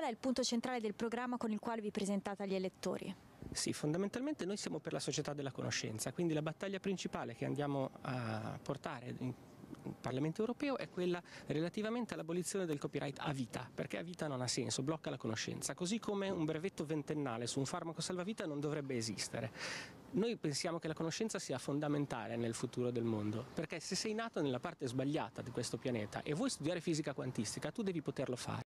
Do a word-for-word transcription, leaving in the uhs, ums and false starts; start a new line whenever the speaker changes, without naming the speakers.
Qual è il punto centrale del programma con il quale vi presentate agli elettori?
Sì, fondamentalmente noi siamo per la società della conoscenza, quindi la battaglia principale che andiamo a portare in Parlamento europeo è quella relativamente all'abolizione del copyright a vita, perché a vita non ha senso, blocca la conoscenza, così come un brevetto ventennale su un farmaco salvavita non dovrebbe esistere. Noi pensiamo che la conoscenza sia fondamentale nel futuro del mondo, perché se sei nato nella parte sbagliata di questo pianeta e vuoi studiare fisica quantistica, tu devi poterlo fare.